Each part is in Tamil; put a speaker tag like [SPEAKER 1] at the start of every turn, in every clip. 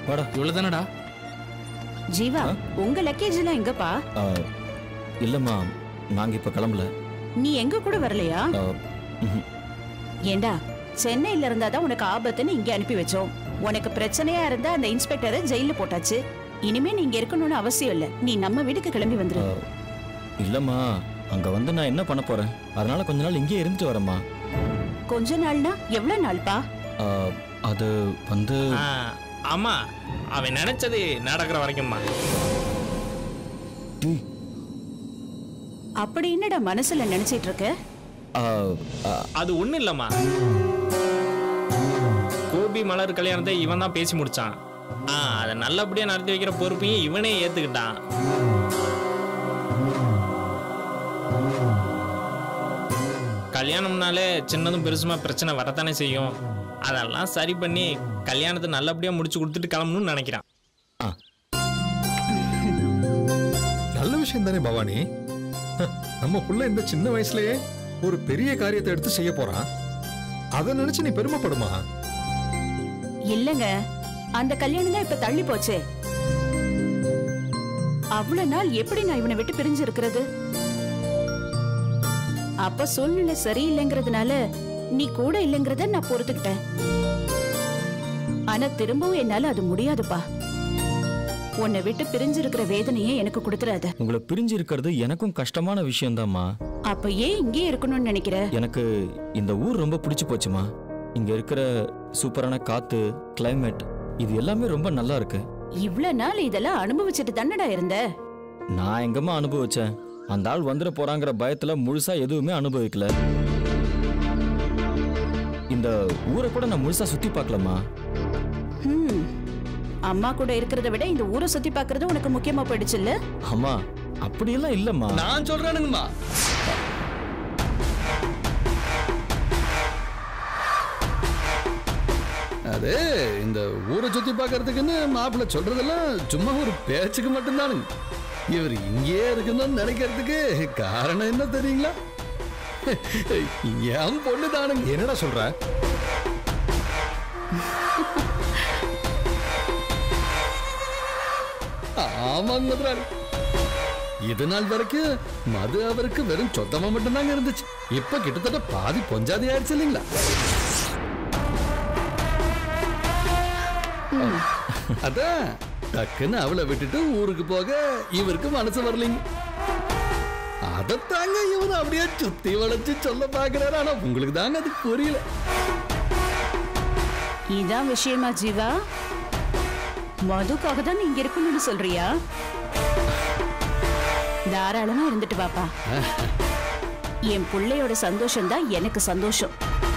[SPEAKER 1] வாடா.
[SPEAKER 2] இவ்வளவுதானடா?
[SPEAKER 3] ஜீவா, உங்க லக்கேஜ் எல்லாம் எங்கப்பா?
[SPEAKER 1] இல்லம்மா, நாங்க இப்ப கிளம்பல.
[SPEAKER 3] நீ எங்க கூட வரலையா? ஏண்டா, சென்னையில இருந்தாதான் உனக்கு ஆபத்துன்னு இங்க அனுப்பி வச்சோம். உனக்கு பிரச்சனையா இருந்தா அந்த இன்ஸ்பெக்டரை ஜெயில போட்டாச்சு. இனிமே நீ இங்க இருக்கணும்னு அவசியம் இல்ல. நீ நம்ம வீட்டுக்கு கிளம்பி வந்துரு.
[SPEAKER 1] இல்லம்மா, அங்க வந்து நான் என்ன பண்ண போறேன்? அதனால கொஞ்ச நாள் இங்கே இருந்துட்டு வரேம்மா.
[SPEAKER 3] கொஞ்ச நாள்னா எவ்வளவு நாள்பா?
[SPEAKER 1] அது வந்து
[SPEAKER 2] ஆமா, அவன் நினைச்சது நடக்கிற வரைக்கும்மா.
[SPEAKER 3] அப்படி என்னடா மனசுல நினைச்சிட்டு இருக்க?
[SPEAKER 2] அது ஒண்ணு இல்லம்மா. கோபி மலர் கல்யாணத்தை இவன் தான் பேசி முடிச்சான். அதை நல்லபடியா நடத்தி வைக்கிற பொறுப்பையும் இவனே ஏத்துக்கிட்டான். கல்யாணம்னாலே சின்னதும் பெருசுமா பிரச்சனை வரத்தானே செய்யும். அதெல்லாம் சரி பண்ணி கல்யாணத்தை நல்லபடியா முடிச்சு கொடுத்துட்டு கிளம்பணும்னு நினைக்கிறான்.
[SPEAKER 4] நல்ல விஷயம் தானே பவானி. நம்ம புள்ள இந்த சின்ன வயசுலயே ஒரு பெரிய காரியத்தை எடுத்து செய்ய போறான். அதை நினைச்சு நீ பெருமைப்படுமா?
[SPEAKER 3] இல்லங்க, அந்த கல்யாணம் தான் இப்ப தள்ளி போச்சே. அவ்வளவு நாள் எப்படி நான் இவனை விட்டு பிரிஞ்சு இருக்கிறது? அப்ப சூழ்நிலை சரியில்லைங்கிறதுனால நீ கூட இல்லைங்கிறத நான் பொறுத்துக்கிட்டேன். ஆனா திரும்பவும் என்னால அது முடியாதுப்பா. உன்னை விட்டு பிரிஞ்சு இருக்கிற வேதனையே எனக்கு கொடுத்துறாத.
[SPEAKER 1] உங்களை பிரிஞ்சு இருக்கிறது எனக்கும் கஷ்டமான விஷயம்தாம்மா.
[SPEAKER 3] அப்ப ஏன் இங்கே இருக்கணும்னு நினைக்கிற?
[SPEAKER 1] எனக்கு இந்த ஊர் ரொம்ப பிடிச்சு போச்சுமா. இங்க இருக்கிற சூப்பரான காத்து, கிளைமேட், இது எல்லாமே ரொம்ப நல்லா இருக்கு.
[SPEAKER 3] இவ்வளவு நாள் இதெல்லாம் அனுபவிச்சுட்டு தானடா இருந்த?
[SPEAKER 1] நான் எங்கம்மா அனுபவிச்சேன்? அந்த ஆள் வந்துட போறாங்கிற பயத்துல முழுசா எதுவுமே அனுபவிக்கல. இந்த ஊரை கூட நான் முழுசா சுத்தி பார்க்கலமா.
[SPEAKER 3] அம்மா கூட இருக்கிறத விட இந்த ஊரை சுத்தி பார்க்கிறது உனக்கு முக்கியமா போயிடுச்சு இல்ல?
[SPEAKER 1] அம்மா, அப்படியெல்லாம் இல்லம்மா.
[SPEAKER 5] நான் சொல்றேனுங்கம்மா. அது இந்த ஊரை சுத்தி பார்க்கறதுக்குன்னு மாப்பிள்ள சொல்றதெல்லாம் சும்மா ஒரு பேச்சுக்கு மட்டும்தானுங்க. இவர் இங்கே இருக்கணும்னு நினைக்கிறதுக்கு காரணம் என்ன தெரியுங்களா? என் பொண்ணு தானுங்க.
[SPEAKER 4] என்னடா சொல்ற?
[SPEAKER 5] ஆமாங்க முதலாளி. இது நாள் வரைக்கும் மது அவருக்கு வெறும் சொந்தமா மட்டும்தாங்க இருந்துச்சு. இப்ப கிட்டத்தட்ட பாதி பொஞ்சாதி ஆயிடுச்சு இல்லைங்களா? அதான் டக்குன்னு அவளை விட்டுட்டு ஊருக்கு போக இவருக்கு மனசு வரலைங்க. அதத்தாங்க இவன் அப்படியே சுத்தி வளைச்சு சொல்ல பாக்குறாரு. ஆனா உங்களுக்கு தாங்க அது புரியல.
[SPEAKER 3] இதான் விஷயமா ஜீவா? மதுக்காக தான் நீங்க இருக்கணும்னு சொல்றியா? தாராளமா இருந்துட்டு பாப்பா. என் பிள்ளையோட சந்தோஷம் தான் எனக்கு சந்தோஷம்.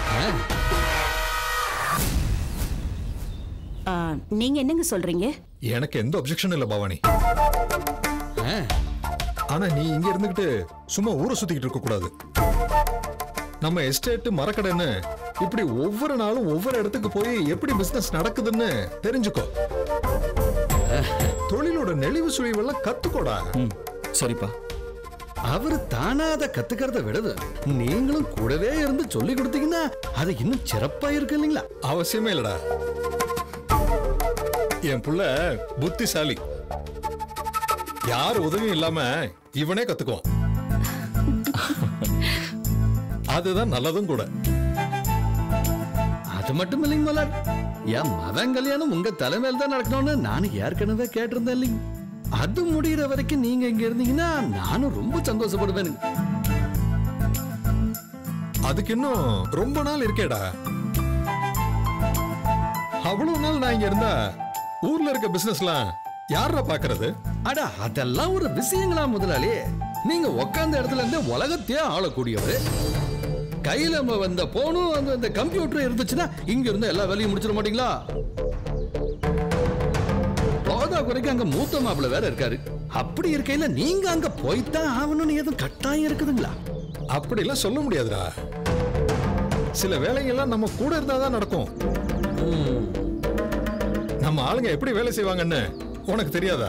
[SPEAKER 3] நீங்க என்னங்க சொல்றீங்க?
[SPEAKER 4] எனக்கு எந்த அப்செக்ஷன் இல்ல பவானி. ஆனா நீ இங்க இருந்துகிட்டு சும்மா ஊரை சுத்திக்கிட்டு இருக்க கூடாது. நம்ம எஸ்டேட் மரக்கடைன்னு இப்படி ஒவ்வொரு நாளும் ஒவ்வொரு இடத்துக்கு போய் எப்படி பிசினஸ் நடக்குதுன்னு தெரிஞ்சுக்கோ. தொழிலோட நெளிவு சுழிவெல்லாம் கத்துக்கோடா.
[SPEAKER 1] சரிப்பா.
[SPEAKER 5] அவரு தானா அதை கத்துக்கிறத விடுது நீங்களும் கூடவே இருந்து சொல்லி கொடுத்தீங்கன்னா அது இன்னும் சிறப்பா இருக்கு இல்லைங்களா?
[SPEAKER 4] அவசியமே இல்லடா. என் புள்ள புத்திசாலி. யார் உதவியும் இல்லாம இவனே கத்துக்குவான். அதுதான் நல்லதும் கூட.
[SPEAKER 5] அது மட்டும் இல்லைங்க மலர், என் மகன் கல்யாணம் உங்க தலைமையில் தான் நடக்கணும்னு நானும் ஏற்கனவே கேட்டிருந்தேன் இல்லைங்க. அது முடிகிற வரைக்கும் நீங்க இங்க இருந்தீங்கன்னா நானும் ரொம்ப சந்தோஷப்படுவேன்.
[SPEAKER 4] அதுக்கு இன்னும் ரொம்ப நாள் இருக்கேடா. அவ்வளவு நாள் நான் இங்க இருந்தா ஊர்ல இருக்க பிசினஸ்லாம் யாரா பாக்குறது?
[SPEAKER 5] அடா அதெல்லாம் ஒரு விஷயங்களா முதலாளி? நீங்க உட்கார்ந்த இடத்துல இருந்து உலகத்தையே ஆளக்கூடியவர். கையில வந்த போனும் அந்த கம்ப்யூட்டர் இருந்துச்சுன்னா இங்க இருந்து எல்லா வேலையும் முடிச்சிட மாட்டீங்களா? போதா குறைக்கு அங்க மூத்த மாப்பிள்ள வேற இருக்காரு. அப்படி இருக்கையில நீங்க அங்க போய்தான் ஆகணும்னு எதுவும் கட்டாயம் இருக்குதுங்களா?
[SPEAKER 4] அப்படி எல்லாம் சொல்ல முடியாதுடா. சில வேலைகள்லாம் நம்ம கூட இருந்தாதான் நடக்கும். நம்ம ஆளுங்க எப்படி வேலை செய்வாங்கன்னு உனக்கு தெரியாதா?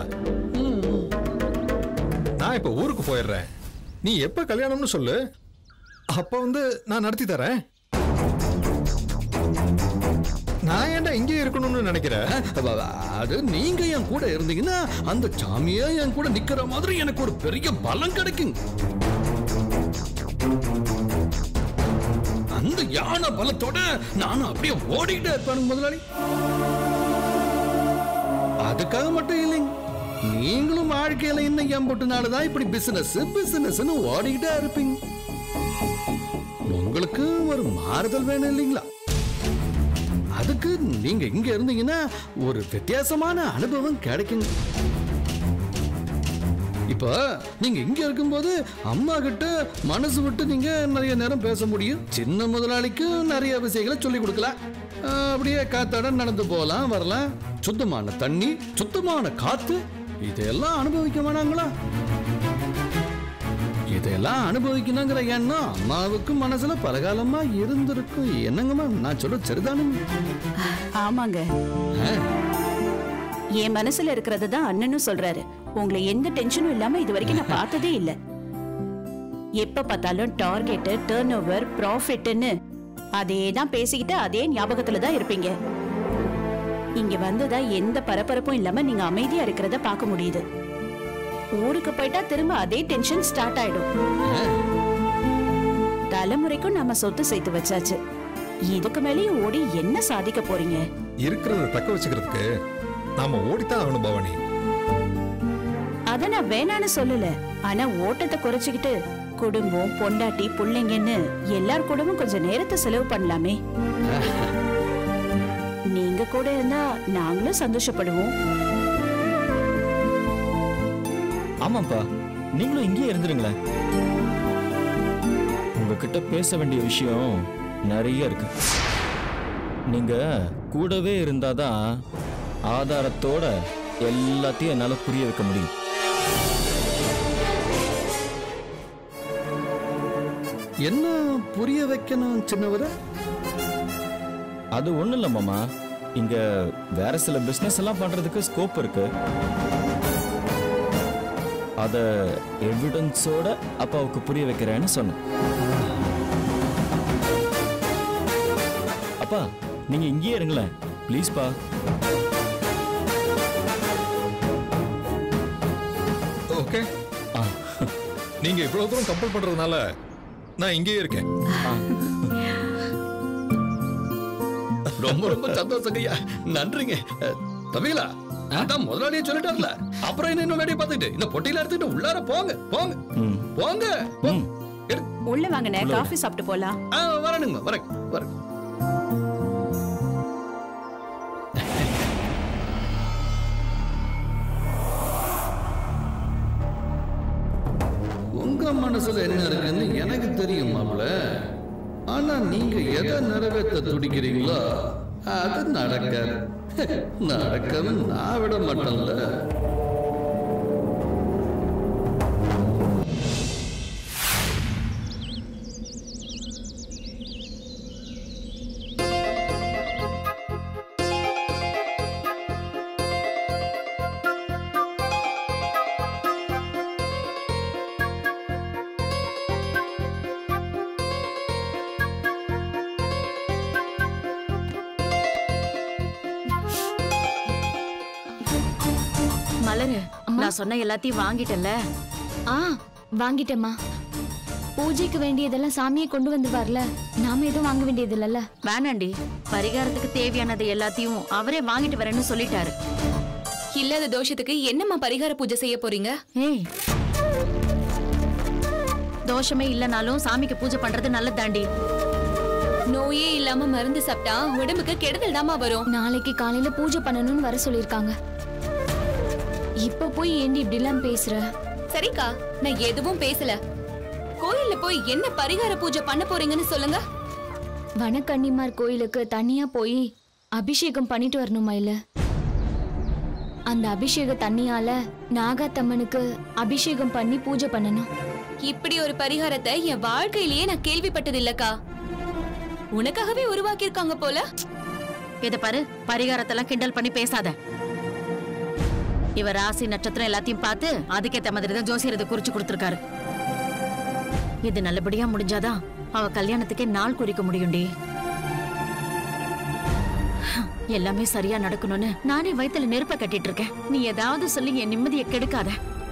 [SPEAKER 4] நான் இப்ப ஊருக்கு போயிடுறேன். நீ எப்ப கல்யாணம்னு சொல்லு, அப்ப வந்து நான் நடத்தி தரேன். நான் ஏன்டா இங்கே இருக்கணும்னு நினைக்கிறேன்?
[SPEAKER 5] அது நீங்க என் கூட இருந்தீங்கன்னா அந்த சாமியா என் கூட நிக்கிற மாதிரி எனக்கு ஒரு பெரிய பலம் கிடைக்கும். அந்த யானை பலத்தோட நானும் அப்படியே ஓடிக்கிட்டே இருப்பேன் முதலாளி. அதுக்காக மட்டும் இல்லைங்க, நீங்களும் வாழ்க்கையில இன்னும் எம்பட்டு நாளுதான் இப்படி பிசினஸ் ஓடிக்கிட்டே இருப்பீங்க. உங்களுக்கு ஒரு மாறுதல் வேணும் இல்லைங்களா? அதுக்கு நீங்க இங்க இருந்தீங்கன்னா ஒரு வித்தியாசமான அனுபவம் கிடைக்குங்க. இப்ப நீங்க இங்க இருக்கும்போது அம்மா கிட்ட மனசு விட்டு நீங்க நிறைய நேரம் பேச முடியும். சின்ன முதலாளிக்கு நிறைய விஷயங்களை சொல்லி கொடுக்கலாம். அப்படியே காத்தாட நடந்து போகலாம் வரலாம். சுத்தமான தண்ணி, சுத்தமான காத்து, இதெல்லாம் அனுபவிக்க வேணாங்களா? இதெல்லாம் அனுபவிக்கணுங்கிற எண்ணம் அம்மாவுக்கும் மனசுல பலகாலமா இருந்திருக்கும். என்னங்கம்மா நான் சொல்ல சரிதானுங்க?
[SPEAKER 3] ஆமாங்க, என் மனசுல இருக்கிறது தான் அண்ணனும் சொல்றாரு. உங்களை எந்த டென்ஷனும் இல்லாம இது வரைக்கும் நான் பார்த்ததே இல்ல. எப்ப பார்த்தாலும் டார்கெட், டர்ன் ஓவர், ப்ராஃபிட்னு அதே தான் பேசிக்கிட்டு அதே ஞாபகத்துல தான் இருப்பீங்க. இங்க வந்ததா எந்த பரபரப்பும் இல்லாம நீங்க அமைதியா இருக்கிறத பார்க்க முடியுது. ஊருக்கு போயிட்டா திரும்ப அதே டென்ஷன் ஸ்டார்ட் ஆயிடும். தலைமுறைக்கும் நம்ம சொத்து சேர்த்து வச்சாச்சு. இதுக்கு மேலேயும் ஓடி என்ன சாதிக்க போறீங்க?
[SPEAKER 4] இருக்கிறத தக்க வச்சுக்கிறதுக்கு நாம ஓடித்தான் ஆகணும் பவானி.
[SPEAKER 3] அத நான் வேணான்னு சொல்லல. ஆனா ஓட்டத்தை குறைச்சுக்கிட்டு குடும்பம், பொண்டாட்டி, பிள்ளைங்கன்னு எல்லார் கூடவும் கொஞ்சம் நேரத்தை செலவு பண்ணலாமே. நீங்க கூட இருந்தா நாங்களும் சந்தோஷப்படுவோம்.
[SPEAKER 1] ஆமாப்பா, நீங்களும் இங்கேயே இருந்துருங்களேன். உங்ககிட்ட பேச வேண்டிய விஷயம் நிறைய இருக்கு. நீங்க கூடவே இருந்தாதான் ஆதாரத்தோட எல்லாத்தையும் என்னால புரிய வைக்க முடியும்.
[SPEAKER 5] என்ன புரிய வைக்கணும் சின்னவர?
[SPEAKER 1] அது ஒண்ணும் இல்ல மாமா, இங்க வேற சில பிசினஸ் எல்லாம் பண்றதுக்கு ஸ்கோப் இருக்கு. அத எவிடன்ஸோட அப்பாவுக்கு புரிய வைக்கிறேன்னு சொன்னேன். அப்பா நீங்க இங்கேயே இருங்களேன் ப்ளீஸ் பா.
[SPEAKER 4] ஓகே, நீங்க இவ்வளவு தூரம் கம்பல் பண்றதுனால நான் இங்கேயே இருக்கேன்.
[SPEAKER 5] ரொம்ப ரொம்ப சந்தோஷம் ஐயா, நன்றிங்க. தம்பிகளா, அதான் முதலாளியே சொல்லிட்டார்ல, அப்புறம் என்ன இன்னும் வேலையை பார்த்துட்டு இந்த பொட்டியில எடுத்துட்டு உள்ளார போங்க போங்க போங்க.
[SPEAKER 3] உள்ள வாங்கண்ணே, காஃபி சாப்பிட்டு போலாம்.
[SPEAKER 5] வரணுங்க, வரேன் வரேன். உங்க மனசுல என்ன இருக்குன்னு எனக்கு தெரியும் மாப்ள. ஆனா நீங்க எதை நிறைவேற்ற துடிக்கிறீங்களோ அது நடக்காது. நடக்கவும் நான் விட மாட்டேன்ல.
[SPEAKER 6] மலரு, நான் சொன்ன எல்லாத்தையும் வாங்கிட்டல?
[SPEAKER 7] வாங்கிட்டேம்மா. பூஜைக்கு வேண்டியதெல்லாம் சாமியை கொண்டு வந்து வரல, நாம எதுவும் வாங்க வேண்டியது இல்லல்ல.
[SPEAKER 6] வேணாண்டி, பரிகாரத்துக்கு தேவையானது எல்லாத்தையும் அவரே வாங்கிட்டு வரேன்னு சொல்லிட்டாரு.
[SPEAKER 8] இல்லாத தோஷத்துக்கு என்னம்மா பரிகார பூஜை செய்ய போறீங்க?
[SPEAKER 6] ஏய், தோஷமே இல்லனாலும் சாமிக்கு பூஜை பண்றது நல்லதாண்டி.
[SPEAKER 8] நோயே இல்லாம மருந்து சாப்பிட்டா உடம்புக்கு கெடுதல் தாமா வரும்.
[SPEAKER 7] நாளைக்கு காலையில பூஜை பண்ணணும்னு வர சொல்லிருக்காங்க. இப்ப போய் ஏண்டி இப்படி எல்லாம் பேசுற?
[SPEAKER 8] சரிக்கா, நான் எதுவும் பேசல. கோயில்ல போய் என்ன பரிகார பூஜை பண்ண போறீங்கன்னு சொல்லுங்க.
[SPEAKER 7] வனக்கன்னிமார் கோயிலுக்கு தனியா போய் அபிஷேகம் பண்ணிட்டு வரணுமா? இல்ல அந்த அபிஷேக தண்ணியால நாகாத்தம்மனுக்கு அபிஷேகம் பண்ணி பூஜை பண்ணணும்.
[SPEAKER 8] இப்படி ஒரு பரிகாரத்தை என் வாழ்க்கையிலேயே நான் கேள்விப்பட்டது இல்லக்கா. உனக்காகவே உருவாக்கி இருக்காங்க போல.
[SPEAKER 6] இத பாரு, பரிகாரத்தெல்லாம் கிண்டல் பண்ணி பேசாத. இவர் ராசி நட்சத்திரம் எல்லாத்தையும் பார்த்து அதுக்கேத்த மாதிரி தான் ஜோசியர் குறிச்சு கொடுத்திருக்காரு. இது நல்லபடியா முடிஞ்சாதான் அவ கல்யாணத்துக்கே நாள் குறிக்க முடியும்டி. எல்லாமே சரியா நடக்கணும்னு நானே வயித்துல நெருப்ப கட்டிட்டு இருக்கேன். நீ ஏதாவது சொல்லி என் நிம்மதியை கெடுக்காத.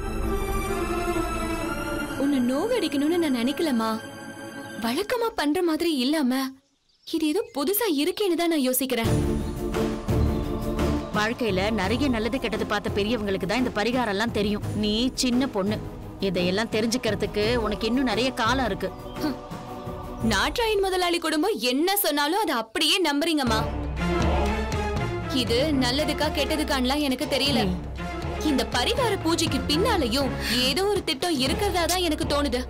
[SPEAKER 8] உன்னை நோகடிக்கணும்னு நான் நினைக்கலமா. வழக்கமா பண்ற மாதிரி இல்லாம இது ஏதோ புதுசா இருக்கேன்னு தான் நான் யோசிக்கிறேன்.
[SPEAKER 6] வாழ்க்கையில நிறைய நல்லது கெட்டது பார்த்த பெரியவங்களுக்கு தான் இந்த பரிகாரம் எல்லாம் தெரியும். நீ சின்ன பொண்ணு, இதையெல்லாம் தெரிஞ்சுக்கிறதுக்கு உனக்கு இன்னும் நிறைய காலம் இருக்கு.
[SPEAKER 8] நாட்ராயன் முதலாளி குடும்பம் என்ன சொன்னாலும் அதை அப்படியே நம்புறீங்கம்மா. இது நல்லதுக்கா கெட்டதுக்கான்லாம் எனக்கு தெரியல. இந்த பரிகார பூஜைக்கு பின்னாலையும் ஏதோ ஒரு திட்டம் இருக்கிறதா தான் எனக்கு தோணுது.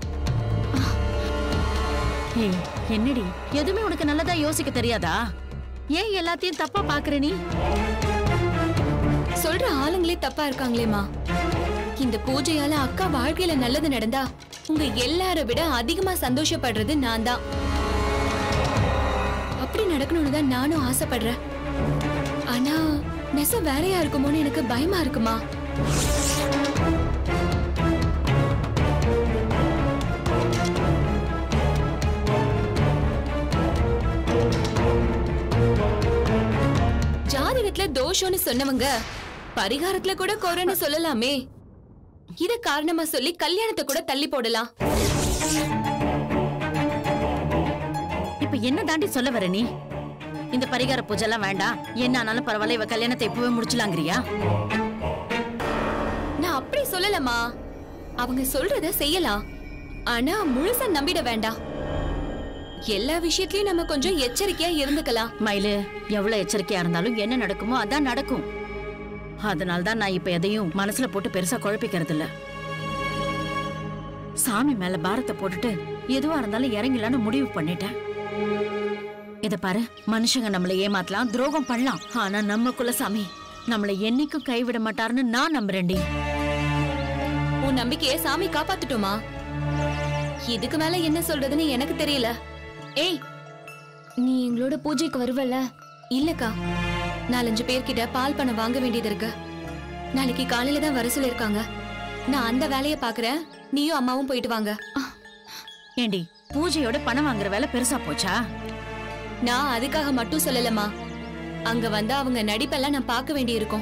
[SPEAKER 6] என்னடி, எதுவுமே உனக்கு நல்லதா யோசிக்க தெரியாதா? ஏன் எல்லாத்தையும் தப்பா பாக்குற நீ?
[SPEAKER 8] சொல்ற ஆளுங்களே தப்பா இருக்காங்களேமா. இந்த பூஜையால அக்கா வாழ்க்கையில நல்லது நடந்தா உங்க எல்லார விட அதிகமா சந்தோஷப்படுறது நான் தான். அப்படி நடக்கணும்னு தான் நானும் ஆசைப்படுறேன். ஆனா நெசம் வேறையா இருக்குமோன்னு எனக்கு பயமா இருக்குமா. ஜாதகத்துல தோஷம்னு சொன்னவங்க பரிகாரத்துல கூட குறைன்னு சொல்லலாமே. இத காரணமா சொல்லி கல்யாணத்தை கூட தள்ளி போடலாம்.
[SPEAKER 6] இப்ப என்ன தாண்டி சொல்ல வர நீ? இந்த பரிகார பூஜை எல்லாம் வேண்டாம், என்ன ஆனாலும் பரவாயில்ல, இவ கல்யாணத்தை இப்பவே முடிச்சலாங்கிறியா?
[SPEAKER 8] நான் அப்படி சொல்லலமா. அவங்க சொல்றத செய்யலாம், ஆனா முழுசா நம்பிட வேண்டாம். எல்லா விஷயத்திலயும் நம்ம கொஞ்சம் எச்சரிக்கையா இருந்துக்கலாம்.
[SPEAKER 6] மயிலு, எவ்வளவு எச்சரிக்கையா இருந்தாலும் என்ன நடக்குமோ அதான் நடக்கும். அதனால்தான் நான் இப்ப எதையும் மனசுல போட்டு பெருசா குழப்பிக்கிறது இல்ல. சாமி மேல பாரத்தை போட்டுட்டு எதுவா இருந்தாலும் இறங்கலான்னு முடிவு பண்ணிட்டேன். இத பாரு, மனுஷங்க நம்மளை ஏமாத்தலாம், துரோகம் பண்ணலாம், ஆனா நம்ம குலசாமி நம்மளை என்னைக்கும் கைவிட மாட்டாருன்னு நான் நம்புறேன்டி.
[SPEAKER 8] உன் நம்பிக்கையை சாமி காப்பாத்துட்டோமா? இதுக்கு மேல என்ன சொல்றதுன்னு எனக்கு தெரியல.
[SPEAKER 7] ஏய், நீ எங்களோட பூஜைக்கு வருவல?
[SPEAKER 8] இல்லக்கா, 4-5 பேர்கிட்ட பால் பணம் வாங்க வேண்டியது இருக்கு. நாளைக்கு காலையில தான் வர சொல்லிருக்காங்க. நான் அந்த வேலையை பாக்குறேன், நீயும் அம்மாவும் போயிட்டு வாங்க.
[SPEAKER 6] ஏண்டி, பூஜையோட பணம் வாங்குற வேலை பெருசா போச்சா?
[SPEAKER 8] நான் அதுக்காக மட்டும் சொல்லலமா. அங்க வந்து அவங்க நடிப்பெல்லாம் நான் பார்க்க வேண்டி இருக்கும்.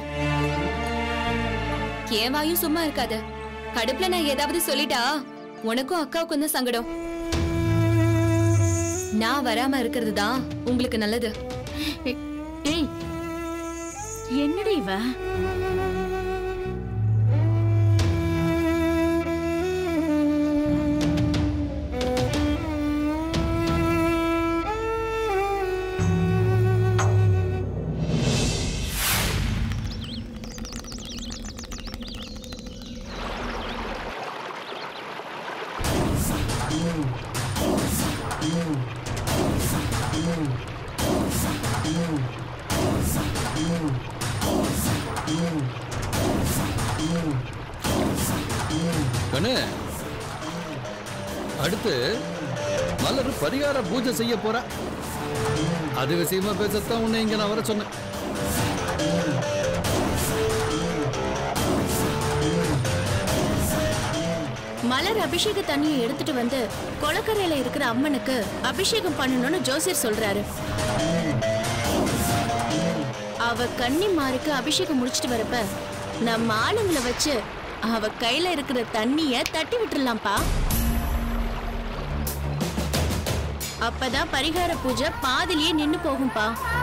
[SPEAKER 8] என் வாயும் சும்மா இருக்காது. கடுப்புல நான் ஏதாவது சொல்லிட்டா உனக்கும் அக்காவுக்கும் தான் சங்கடம். நான் வராம இருக்கிறது தான் உங்களுக்கு நல்லது.
[SPEAKER 6] ஏய், என்னடி இவ?
[SPEAKER 5] கண்ணு, அடுத்து மலர் பரிகார பூஜை செய்ய போறா. அது விஷயமா பேசத்தான் உன்னை இங்க நான் வர சொன்னேன்.
[SPEAKER 3] மலர் அபிஷேக தண்ணியை எடுத்துட்டு வந்து கொளக்கரையில இருக்கிற அம்மனுக்கு அபிஷேகம் பண்ணணும்னு ஜோசியர் சொல்றாரு. அவ கன்னிமாருக்கு அபிஷேகம் முடிச்சிட்டு வரப்ப நம்ம ஆளுங்களை வச்சு அவ கையில இருக்கிற தண்ணிய தட்டி விட்டுறலாம்ப்பா. அப்பதான் பரிகார பூஜை பாதிலேயே நின்னு போகும்பா.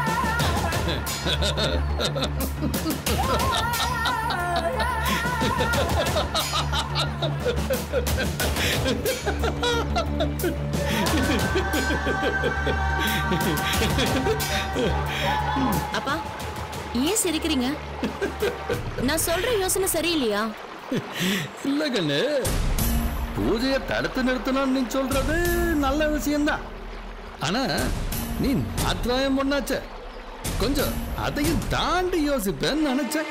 [SPEAKER 3] அப்பா, ஏன் சிரிக்கிறீங்க? நான் சொல்ற யோசனை சரியில்லையா?
[SPEAKER 5] இல்ல கண்ணு, பூஜையை தடுத்து நிறுத்தணும்னு நீ சொல்றது நல்ல விஷயம்தான். ஆனா நீ நாத்திராயம் பண்ணாச்ச, கொஞ்சம் அதையும் தாண்டி யோசிப்பேன்னு நினைச்சேன்.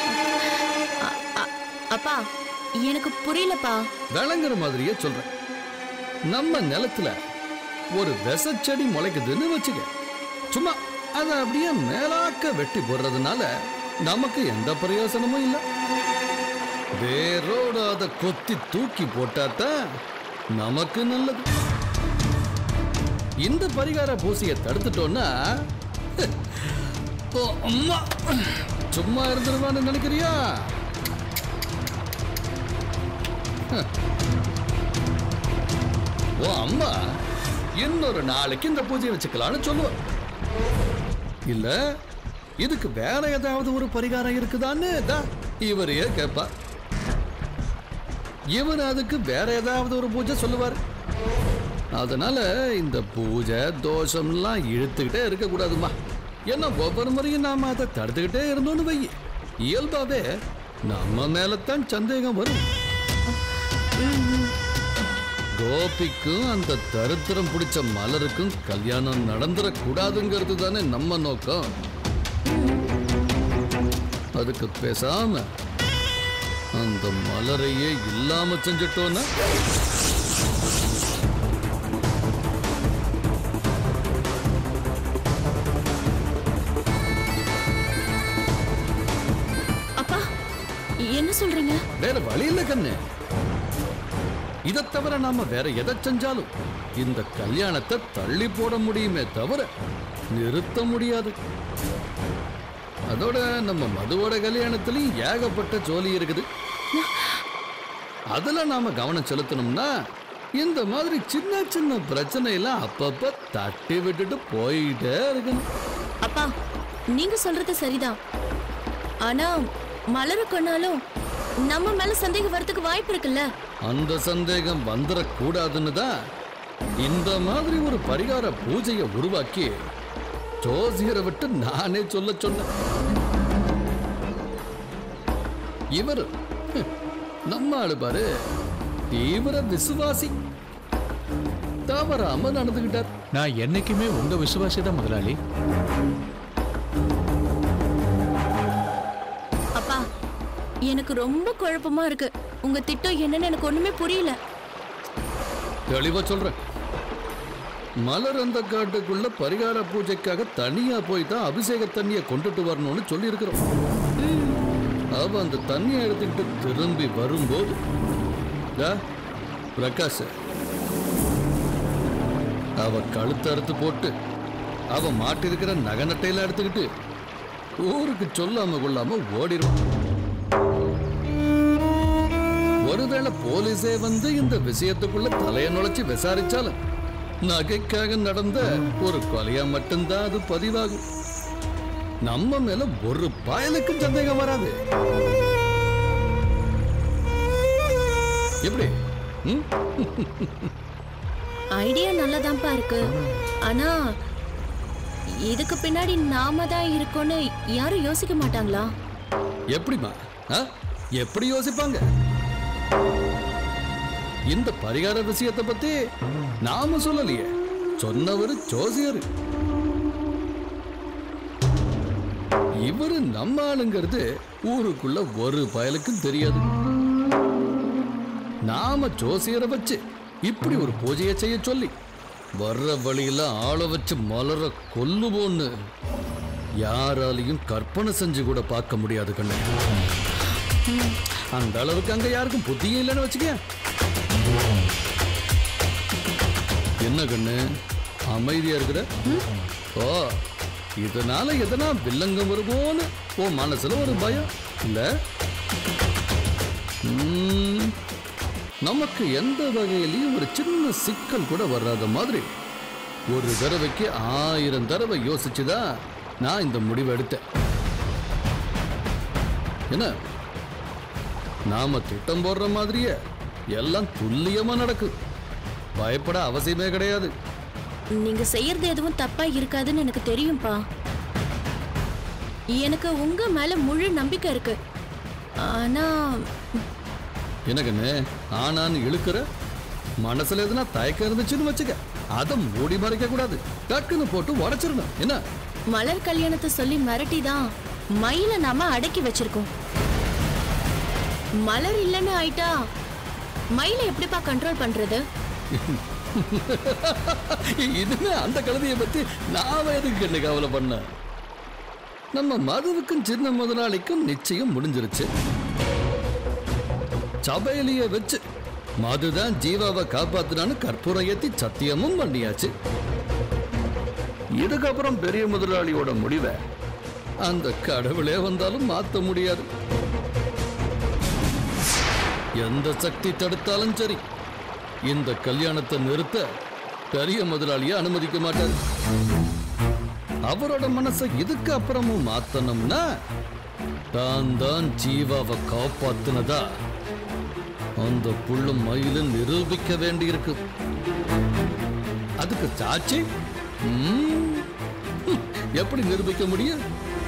[SPEAKER 3] அப்பா, எனக்கு புரியலப்பா.
[SPEAKER 5] விளங்குற மாதிரியே சொல்றேன். நம்ம நிலத்துல ஒரு விசச்செடி முளைக்குதுன்னு வச்சுக்க, சும்மா அதை அப்படியே மேலாக்க வெட்டி போடுறதுனால நமக்கு எந்த பிரயோசனமும் இல்லை. வேரோட அதை கொத்தி தூக்கி போட்டாதான் நமக்கு நல்லது. இந்த பரிகார பூசையை தடுத்துட்டோம்னா ஓ அம்மா, சும்மா இருந்துருவான்னு நினைக்கிறியா? ஓ அம்மா இன்னொரு நாளைக்கு இந்த பூஜையை வச்சுக்கலான்னு சொல்லுவேன். இல்ல இதுக்கு வேற ஏதாவது ஒரு பரிகாரம் இருக்குதான்னு இவரையே கேட்பா. இவர் அதுக்கு வேற ஏதாவது ஒரு பூஜை சொல்லுவார். அதனால இந்த பூஜை தோஷம்லாம் இழுத்துக்கிட்டே இருக்க கூடாதுமா. ஏன்னா ஒவ்வொரு முறையும் நாம அதை தடுத்துக்கிட்டே இருந்தோன்னு வை, இயல்பாவே நம்ம மேலத்தான் சந்தேகம் வரும். கோபிக்கும் அந்த தரித்திரம் பிடிச்ச மலருக்கும் கல்யாணம் நடந்துடக்கூடாதுங்கிறது தானே நம்ம நோக்கம். அதுக்கு பேசாம அந்த மலரையே இல்லாம செஞ்சிட்டோன்னா
[SPEAKER 6] அப்பா என்ன சொல்றீங்க?
[SPEAKER 5] வேற வழி இல்ல கண்ணு. இதை தவிர நாம வேற எதை செஞ்சாலும் இந்த கல்யாணத்தை தள்ளி போட முடியுமே தவிர நிறுத்த முடியாது. அதோட நம்ம மதுவோட கல்யாணத்திலையும் ஏகப்பட்ட ஜோலி இருக்குது. அதுல நாம கவனம் செலுத்தணும்னா இந்த மாதிரி சின்ன சின்ன பிரச்சனை எல்லாம் அப்பப்ப தட்டி விட்டுட்டு போயிட்டே இருக்கணும்.
[SPEAKER 6] அப்பா நீங்க சொல்றது சரிதான். ஆனா மலரு கொண்டாலும் நம்ம மேல சந்தேகம் வரதுக்கு வாய்ப்பு இருக்குல்ல.
[SPEAKER 5] அந்த சந்தேகம் வந்துடக்கூடாதுன்னு தான் இந்த மாதிரி ஒரு பரிகார பூஜையை உருவாக்கி ஜோசியரை விட்டு நானே சொல்ல சொன்னேன். இவர் நம்ம ஆளு பாரு, தீவிர விசுவாசி, தவறாம நடந்துகிட்டார்.
[SPEAKER 9] நான் என்னைக்குமே உங்க விசுவாசி தான் முதலாளி.
[SPEAKER 6] அப்பா எனக்கு ரொம்ப குழப்பமா இருக்கு. உங்க திட்டம் என்னன்னு எனக்கு ஒண்ணுமே புரியல.
[SPEAKER 5] தெளிவா சொல்றேன். மலர் அந்த காட்டுக்குள்ள பரிகார பூஜைக்காக தனியா போய் தான் அபிஷேக தண்ணியை கொண்டுட்டு வரணும்னு சொல்லி இருக்கிறோம். அவ அந்த தண்ணியை எடுத்துக்கிட்டு திரும்பி வரும்போது பிரகாஷ் அவ கழுத்து அறுத்து போட்டு அவ மாட்டிருக்கிற நகை நட்டையில எடுத்துக்கிட்டு ஊருக்கு சொல்லாம கொள்ளாம ஓடிடுவான். ஒருவேளை போலீஸே வந்து இந்த விஷயத்துக்குள்ள தலையை நுழைச்சு விசாரிச்சாலும் நகைக்காக நடந்த ஒரு கொலையா மட்டும்தான் அது பதிவாகும். நம்ம மேல ஒரு பயலுக்கும் சந்தேகம் வராது. எப்படி?
[SPEAKER 6] ஐடியா நல்லதான்ப்பா இருக்கு. ஆனா இதுக்கு பின்னாடி நாம தான் இருக்கோன்னு யாரும் யோசிக்க மாட்டாங்களா?
[SPEAKER 5] எப்படிமா? எப்படி யோசிப்பாங்க? இந்த பரிகார விஷயத்தை பத்தி நாம சொல்லலையே, சொன்னவர் ஜோசியர். இவரு நம்ம ஆளுங்கிறது ஊருக்குள்ள ஒரு பயலுக்கும் தெரியாது. நாம ஜோசியரை வச்சு இப்படி ஒரு பூஜையை செய்ய சொல்லி வர்ற வழியில ஆளை வச்சு மலர கொல்லுவோன்னு யாராலையும் கற்பனை செஞ்சு கூட பார்க்க முடியாது கண்ணு. அந்த அளவுக்கு அங்க யாருக்கும் புத்தியே இல்லைன்னு வச்சுக்க. என்ன கண்ணு அமைதியா இருக்கிற? ஓ, இதனால எதனா வில்லங்கம் வருமோன்னு உன் மனசுல ஒரு பயம் இல்ல? நமக்கு எந்த வகையிலையும் ஒரு சின்ன சிக்கல் கூட வராத மாதிரி ஒரு தடவைக்கு 1000 தடவை யோசிச்சுதான் நான் இந்த முடிவை எடுத்தேன். என்ன, நாம திட்டம் போடுற மாதிரியே எல்லாம் துல்லியமா நடக்கும். பயப்பட அவசியமே கிடையாது.
[SPEAKER 6] நீங்க செய்யறது எதுவும் தப்பா இருக்காதுன்னு எனக்கு தெரியும்பா. எனக்கு உங்க மேல முழு நம்பிக்கை இருக்கு. ஆனா
[SPEAKER 5] எனக்குன்னு ஆனான்னு இழுக்கிற மனசுல எதுனா தயக்கம் இருந்துச்சுன்னு வச்சுக்க, அதை மூடி மறைக்க கூடாது. டக்குன்னு போட்டு உடைச்சிடணும். என்ன,
[SPEAKER 6] மலர் கல்யாணத்தை சொல்லி மிரட்டிதான் மயில நாம அடக்கி வச்சிருக்கோம். மலர் இல்லைன்னு ஆயிட்டா மயில எப்படிப்பா கண்ட்ரோல் பண்றது?
[SPEAKER 5] இதுமே அந்த கழுதையை பத்தி நாம எதுக்கு என்ன கவலை பண்ண? நம்ம மதுவுக்கும் சின்ன முதலாளிக்கும் நிச்சயம் முடிஞ்சிருச்சு. சபையிலேயே வச்சு மதுதான் ஜீவாவை காப்பாத்தினான்னு கற்பூரம் ஏத்தி சத்தியமும் பண்ணியாச்சு. இதுக்கப்புறம் பெரிய முதலாளியோட முடிவை அந்த கடவுளே வந்தாலும் மாத்த முடியாது. எந்த சக்தி தடுத்தாலும் சரி, இந்த கல்யாணத்தை நிறுத்த பெரிய முதலாளியை அனுமதிக்க மாட்டார். அவரோட மனசை இதுக்கு அப்புறமும் மாத்தணும்னா தான் ஜீவாவை காப்பாத்துனதா அந்த புள்ளும் மயிலும் நிரூபிக்க வேண்டியிருக்கு. அதுக்கு சாட்சி எப்படி நிரூபிக்க முடியும்?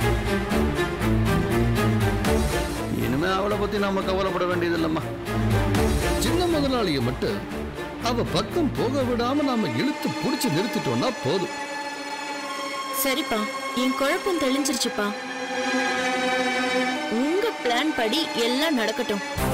[SPEAKER 5] இனிமே அவளை பத்தி நாம கவலைப்பட வேண்டியது இல்லம்மா. சின்ன முதலாளியை மட்டும் அவ பக்கம் போக விடாம நாம இழுத்து புடிச்சு நிறுத்திட்டோம்னா போதும்.
[SPEAKER 6] சரிப்பா, என் குழப்பம் தெளிஞ்சிருச்சுப்பா. உங்க பிளான் படி எல்லாம் நடக்கட்டும்.